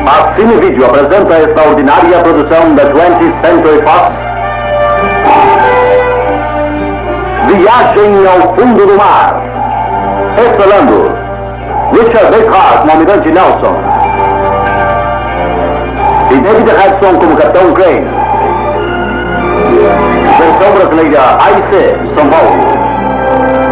A Cinevídeo apresenta a extraordinária produção da 20th Century Fox, Viagem ao Fundo do Mar, estrelando Richard Beckhart como Almirante Nelson e David Hudson como Capitão Crane. Versão brasileira AIC, São Paulo.